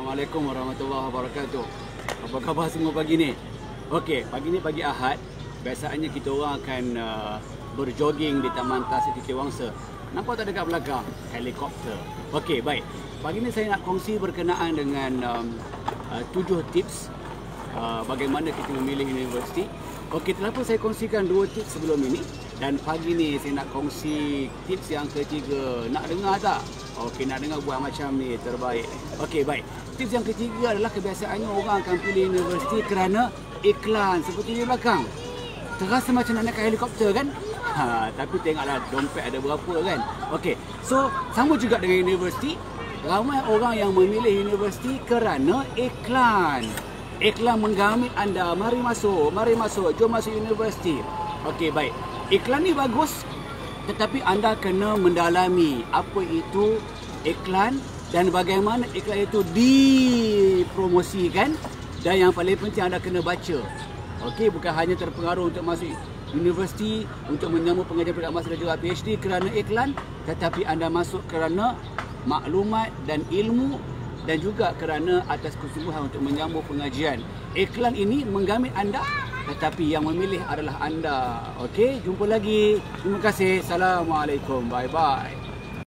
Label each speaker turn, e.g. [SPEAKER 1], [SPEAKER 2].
[SPEAKER 1] Assalamualaikum warahmatullahi wabarakatuh. Apa khabar semua pagi ni? Okey, pagi ni pagi Ahad. Biasanya kita orang akan berjoging di Taman Tas Titi Wangsa. Nampak tak dekat belakang? Helikopter. Okey, baik. Pagi ni saya nak kongsi berkenaan dengan 7 tips bagaimana kita memilih universiti. Okey, terlalu saya kongsikan 2 tips sebelum ini. Dan pagi ni saya nak kongsi tips yang ketiga. Nak dengar tak? Okey, nak dengar buat macam ni terbaik. Okey, baik. Tips yang ketiga adalah kebiasaannya orang akan pilih universiti kerana iklan seperti di belakang. Terasa macam nak naik helikopter kan? Tapi tengoklah dompet ada berapa kan? Okey, so sama juga dengan universiti. Ramai orang yang memilih universiti kerana iklan. Iklan menggamit anda, mari masuk, jom masuk universiti. Okey, baik. Iklan ni bagus, tetapi anda kena mendalami apa itu iklan dan bagaimana iklan itu dipromosikan, dan yang paling penting anda kena baca. Okey, bukan hanya terpengaruh untuk masuk universiti, untuk menyambut pengajian peringkat master dan juga PhD kerana iklan, tetapi anda masuk kerana maklumat dan ilmu dan juga kerana atas kesungguhan untuk menyambut pengajian. Iklan ini menggamit anda, tetapi yang memilih adalah anda. Okey, jumpa lagi. Terima kasih. Assalamualaikum. Bye-bye.